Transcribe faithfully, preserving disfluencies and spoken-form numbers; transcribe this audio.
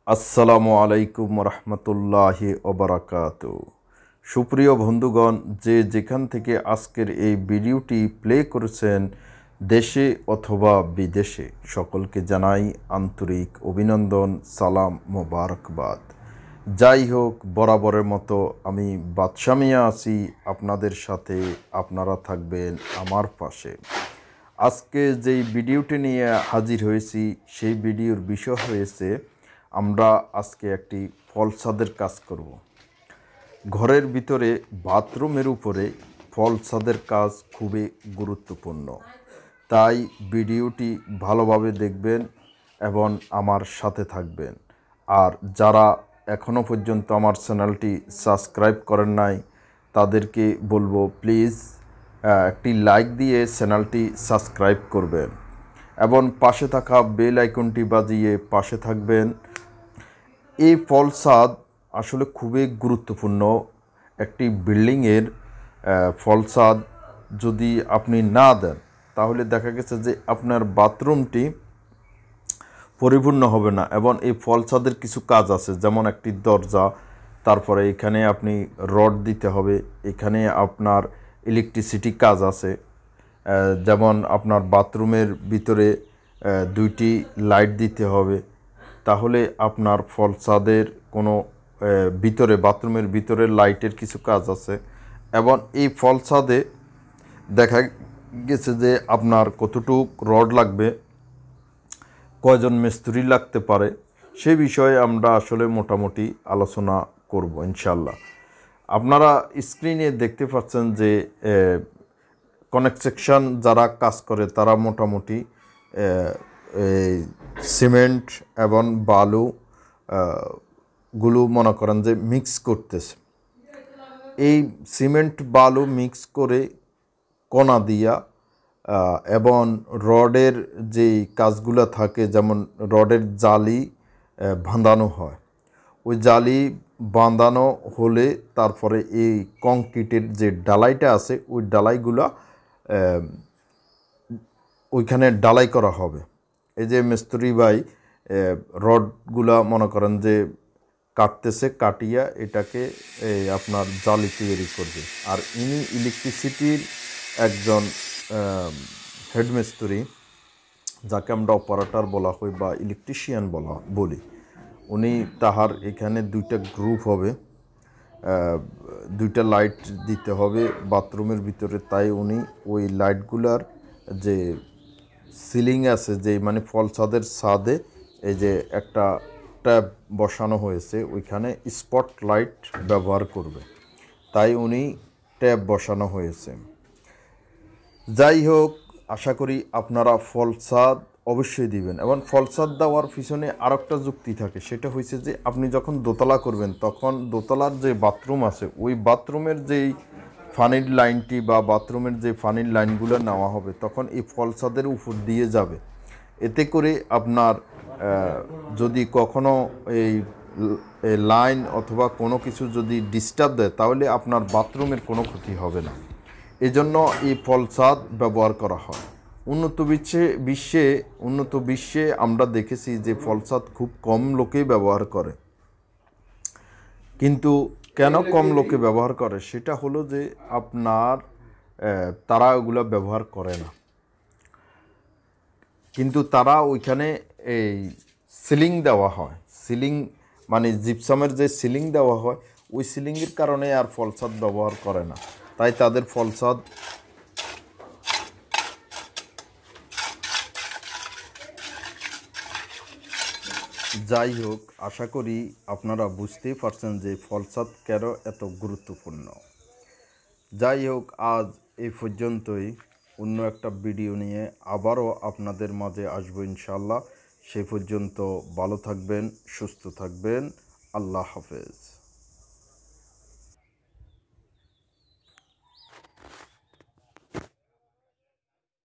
আসসালামু আলাইকুম রহমতুল্লাহি ওবারাকাতু। সুপ্রিয় বন্ধুগণ, যে যেখান থেকে আজকের এই ভিডিওটি প্লে করেছেন দেশে অথবা বিদেশে, সকলকে জানাই আন্তরিক অভিনন্দন, সালাম, মোবারকবাদ। যাই হোক, বরাবরের মতো আমি বাদশা মিয়া আছি আপনাদের সাথে, আপনারা থাকবেন আমার পাশে। আজকে যেই ভিডিওটি নিয়ে হাজির হয়েছি সেই ভিডিওর বিষয় হয়েছে আমরা আজকে একটি ফল ছাদের কাজ করব। ঘরের ভিতরে বাথরুমের উপরে ফল ছাদের কাজ খুবই গুরুত্বপূর্ণ, তাই ভিডিওটি ভালোভাবে দেখবেন এবং আমার সাথে থাকবেন। আর যারা এখনও পর্যন্ত আমার চ্যানেলটি সাবস্ক্রাইব করেন নাই তাদেরকে বলবো প্লিজ একটি লাইক দিয়ে চ্যানেলটি সাবস্ক্রাইব করবেন এবং পাশে থাকা বেল আইকনটি বাজিয়ে পাশে থাকবেন। এই ফল ছাদ আসলে খুবই গুরুত্বপূর্ণ। একটি বিল্ডিংয়ের ফল ছাদ যদি আপনি না দেন তাহলে দেখা গেছে যে আপনার বাথরুমটি পরিপূর্ণ হবে না। এবং এই ফল ছাদের কিছু কাজ আছে, যেমন একটি দরজা, তারপরে এখানে আপনি রড দিতে হবে, এখানে আপনার ইলেকট্রিসিটি কাজ আছে, যেমন আপনার বাথরুমের ভিতরে দুইটি লাইট দিতে হবে। তাহলে আপনার ফল ছাদের কোনো ভিতরে বাথরুমের ভিতরে লাইটের কিছু কাজ আছে। এবং এই ফল ছাদে দেখা গেছে যে আপনার কতটুক রড লাগবে, কয়জন মিস্ত্রি লাগতে পারে, সে বিষয়ে আমরা আসলে মোটামুটি আলোচনা করব ইনশাল্লাহ। আপনারা স্ক্রিনে দেখতে পাচ্ছেন যে কনস্ট্রাকশন যারা কাজ করে তারা মোটামুটি সিমেন্ট এবং বালু গুলো মনে করেন যে মিক্স করতেছে। এই সিমেন্ট বালু মিক্স করে কণা দিয়া এবং রডের যেই কাজগুলো থাকে, যেমন রডের জালি বাঁধানো হয়, ওই জালি বাঁধানো হলে তারপরে এই কংক্রিটের যে ডালাইটা আছে ওই ডালাইগুলা ওইখানে ডালাই করা হবে। এই যে মিস্ত্রি ভাই রডগুলা মনে করেন যে কাটতেছে, কাটিয়া এটাকে আপনার জালি তৈরি করবে। আর ইনি ইলেকট্রিসিটির একজন হেডমিস্ত্রি, যাকে আমরা অপারেটর বলা হয় বা ইলেকট্রিশিয়ান বলা বলি। উনি তাহার এখানে দুইটা গ্রুপ হবে, দুইটা লাইট দিতে হবে বাথরুমের ভিতরে, তাই উনি ওই লাইটগুলার যে সিলিং আছে, যে মানে ফল ছাদের ছাদে এই যে একটা ট্যাপ বসানো হয়েছে, ওইখানে স্পট লাইট ব্যবহার করবে, তাই উনি ট্যাপ বসানো হয়েছে। যাই হোক, আশা করি আপনারা ফল ছাদ অবশ্যই দিবেন। এবং ফল ছাদ দেওয়ার পিছনে আর একটা যুক্তি থাকে, সেটা হয়েছে যে আপনি যখন দোতলা করবেন তখন দোতলার যে বাথরুম আছে ওই বাথরুমের যেই পানির লাইনটি বা বাথরুমের যে পানির লাইনগুলো নেওয়া হবে তখন এই ফল ছাদের উপর দিয়ে যাবে। এতে করে আপনার যদি কখনো এই লাইন অথবা কোনো কিছু যদি ডিস্টার্ব দেয় তাহলে আপনার বাথরুমের কোনো ক্ষতি হবে না। এজন্য এই ফল ছাদ ব্যবহার করা হয়। উন্নত বিশ্বে বিশ্বে উন্নত বিশ্বে আমরা দেখেছি যে ফল ছাদ খুব কম লোকেই ব্যবহার করে। কিন্তু কেন কম লোকে ব্যবহার করে, সেটা হলো যে আপনার তারা ওগুলো ব্যবহার করে না, কিন্তু তারা ওইখানে এই সিলিং দেওয়া হয়, সিলিং মানে জিপসামের যে সিলিং দেওয়া হয় ওই সিলিংয়ের কারণে আর ফল ছাদ ব্যবহার করে না, তাই তাদের ফল ছাদ যাই হোক, আশা করি আপনারা বুঝতেই পারছেন যে ফল ছাদ কেন এত গুরুত্বপূর্ণ। যাই হোক, আজ এই পর্যন্তই। অন্য একটা ভিডিও নিয়ে আবারও আপনাদের মাঝে আসবো ইনশাল্লাহ। সেই পর্যন্ত ভালো থাকবেন, সুস্থ থাকবেন। আল্লাহ হাফেজ।